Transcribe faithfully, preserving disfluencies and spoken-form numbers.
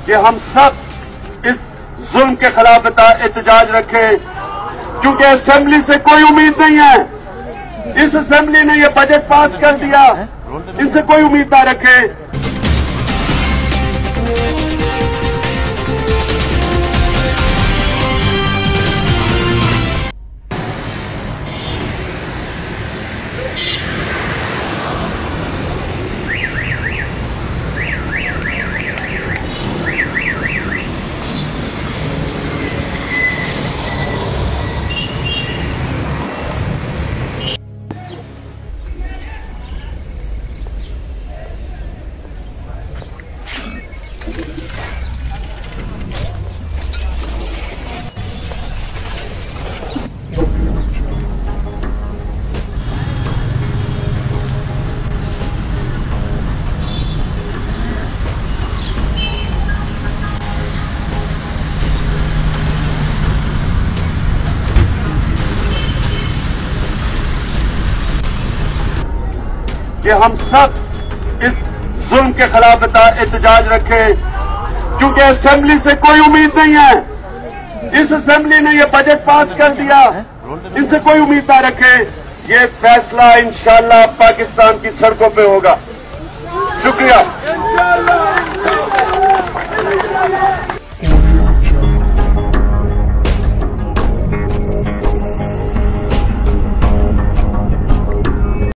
کہ ہم سب اس ظلم کے خلاف احتجاج رکھیں، کیونکہ اسمبلی سے کوئی امید نہیں ہے. اس اسمبلی نے یہ بجٹ پاس کر دیا، ان سے کوئی امید نہ رکھے. کہ ہم سب اس ظلم کے خلاف احتجاج رکھیں، کیونکہ اسمبلی سے کوئی امید نہیں ہے. اس اسمبلی نے یہ بجٹ پاس کر دیا، ان سے کوئی امید نہ رکھے. یہ فیصلہ انشاءاللہ پاکستان کی سڑکوں پہ ہوگا. شکریہ.